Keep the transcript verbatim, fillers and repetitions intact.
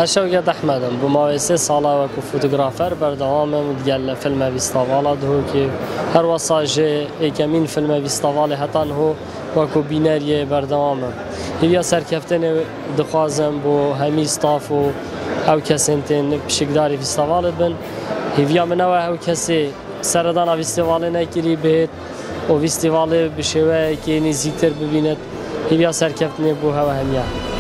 شەوکەت ئەحمەدم بۆ ماوەی سێ ساڵە وەکو فۆتۆگرافەر بەردەوامم دیگەل لە فیلمە ڤیستەڤالا دهۆکی هەروەسا ژێ یەکەمین فیلمە ڤیستەڤالی هەتان هۆ وەکو بینەریە بەردەوامم. هیویا سەرکەفتنێ دخوازم بۆ هەمی ستاف و ئەو کەسێن تێن پشکداری ڤیستەڤالێ بن. هیویا منەوە ئەو کەسێ سەردانا ڤیستەڤالێ نەکیری بێت و ڤیستەڤالێ بە شێوەیەکی نزیکتر ببینێت. هیویا سەرکەفتنێ بۆ هەوە هەمیە.